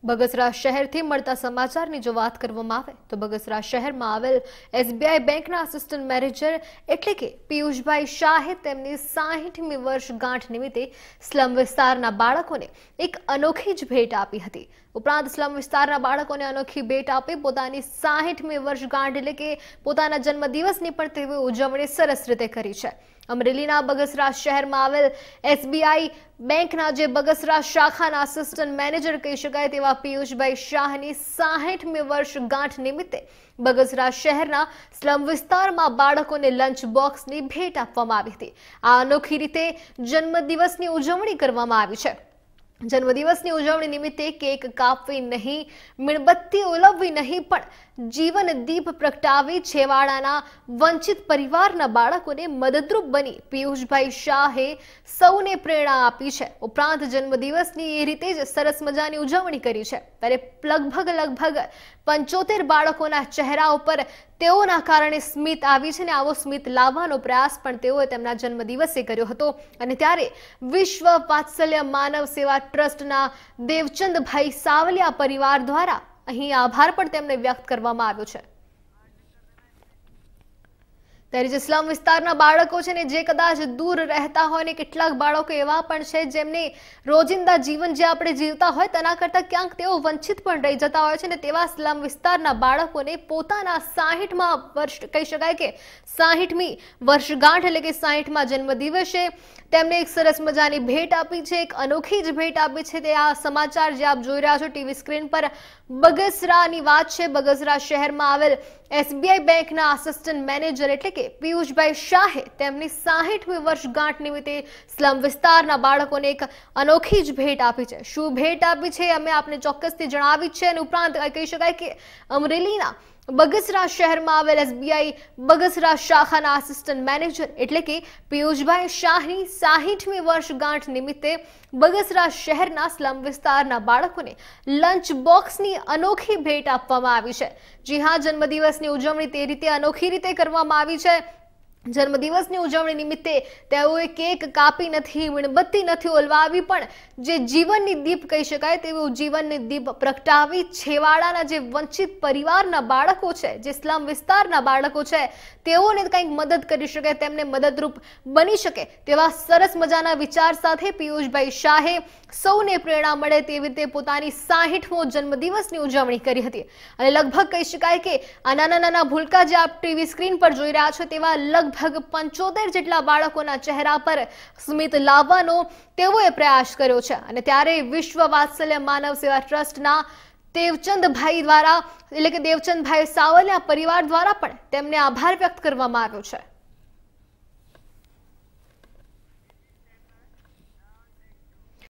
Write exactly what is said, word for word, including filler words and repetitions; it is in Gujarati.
બગસરા શહેરથી મળતા સમાચારની જો વાત કરવામાં આવે તો બગસરા શહેરમાં આવેલ એસબીઆઈ બેંકના આસિસ્ટન્ટ મેનેજર એટલે કે પિયુષભાઈ શાહે તેમની સાહીઠમી વર્ષગાંઠ નિમિત્તે સ્લમ વિસ્તારના બાળકોને એક અનોખી જ ભેટ આપી હતી। ઉપરાંત સ્લમ વિસ્તારના બાળકોને અનોખી ભેટ આપી પોતાની સાહીઠમી વર્ષગાંઠ એટલે કે પોતાના જન્મદિવસની પણ તેઓએ ઉજવણી સરસ રીતે કરી છે। અમરેલીના બગસરા શહેરમાં આવેલ એસબીઆઈ બેંકના જે બગસરા શાખાના આસિસ્ટન્ટ મેનેજર કહી શકાય તેવા પિયુષભાઈ શાહની સાહીઠમી વર્ષગાંઠ નિમિત્તે બગસરા શહેરના સ્લમ વિસ્તારમાં બાળકોને લંચ બોક્સની ભેટ આપવામાં આવી હતી। આ અનોખી રીતે જન્મદિવસની ઉજવણી કરવામાં આવી છે। જન્મદિવસની ઉજવણી નિમિત્તે કેક કાપવી નહીં, મીણબત્તી ઓલવવી નહીં, પણ જીવન દીપ પ્રગટાવી છેવાડાના વંચિત પરિવારના બાળકોને મદદરૂપ બની પિયુષભાઈ શાહે સૌને પ્રેરણા આપી છે। ઉપરાંત જન્મદિવસની એ રીતે જ સરસ મજાની ઉજવણી કરી છે। ત્યારે લગભગ લગભગ પંચોતેર બાળકોના ચહેરા ઉપર તેઓના કારણે સ્મિત આવી છે ને આવો સ્મિત લાવવાનો પ્રયાસ પણ તેઓએ તેમના જન્મદિવસે કર્યો હતો। અને ત્યારે વિશ્વ વાત્સલ્ય માનવ સેવા ટ્રસ્ટના દેવચંદભાઈ સાવલિયા પરિવાર દ્વારા અહીં આભાર પણ તેમને વ્યક્ત કરવામાં આવ્યો છે। ત્યારે જે સ્લમ વિસ્તારના બાળકો છે ને જે કદાચ દૂર રહેતા હોય ને કેટલાક બાળકો એવા પણ છે જેમને રોજિંદા જીવન જે આપણે જીવતા હોય તેના કરતાં ક્યાંક તેઓ વંચિત પણ રહી જતા હોય છે ને તેવા સ્લમ વિસ્તારના બાળકોને પોતાના સાહીઠમાં વર્ષ કહી શકાય કે સાહીઠમી વર્ષગાંઠ એટલે કે સાહીઠમાં જન્મદિવસે તેમને એક સરસ મજાની ભેટ આપી છે, એક અનોખી જ ભેટ આપી છે। તે આ સમાચાર જે આપ જોઈ રહ્યા છો ટીવી સ્ક્રીન પર બગસરાની વાત છે। બગસરા શહેરમાં આવેલ એસબીઆઈ બેંકના આસિસ્ટન્ટ મેનેજર એટલે કે પિયુષભાઈ શાહે તેમની સાહીઠમી વર્ષગાંઠ નિમિત્તે સ્લમ વિસ્તારના બાળકોને એક અનોખી જ ભેટ આપી છે। શું ભેટ આપી છે અમે આપને ચોક્કસથી જણાવી છે। અને ઉપરાંત કહી શકાય કે અમરેલીના બગસરા શહેરમાં આવેલ એસબીઆઈ બગસરા શાખાના આસિસ્ટન્ટ મેનેજર એટલે કે પિયુષભાઈ શાહની સાહીઠમી વર્ષગાંઠ નિમિત્તે બગસરા શહેરના સ્લમ વિસ્તારના બાળકોને લંચ બોક્સની અનોખી ભેટ આપવામાં આવી છે। જી હા, જન્મદિવસની ઉજવણી તે રીતે અનોખી રીતે કરવામાં આવી છે। જન્મદિવસની ઉજવણી નિમિત્તે તેઓએ કેક કાપી નથી, મીણબત્તી નથી ઓલવાવી, પણ જે જીવનની દીપ કહી શકાય તેવું જીવનની દીપ પ્રગટાવી છેવાડાના જે વંચિત પરિવારના બાળકો છે, જે સ્લમ વિસ્તારના બાળકો છે, તેઓને કંઈક મદદ કરી શકે, તેમને મદદરૂપ બની શકે તેવા સરસ મજાના વિચાર સાથે પિયુષભાઈ શાહે સૌને પ્રેરણા મળે તેવી રીતે પોતાની સાહીઠમો જન્મદિવસની ઉજવણી કરી હતી। અને લગભગ કહી શકાય કે આ નાના નાના ભૂલકા જે આપ ટીવી સ્ક્રીન પર જોઈ રહ્યા છો તેવા લગભગ પંચોતેર જેટલા બાળકોના ચહેરા પર સ્મિત લાવવાનો તેઓએ પ્રયાસ કર્યો છે। અને ત્યારે વિશ્વ વાત્સલ્ય માનવ સેવા ટ્રસ્ટના દેવચંદભાઈ દ્વારા એટલે કે દેવચંદભાઈ સાવલિયા પરિવાર દ્વારા પણ તેમને આભાર વ્યક્ત કરવામાં આવ્યો છે।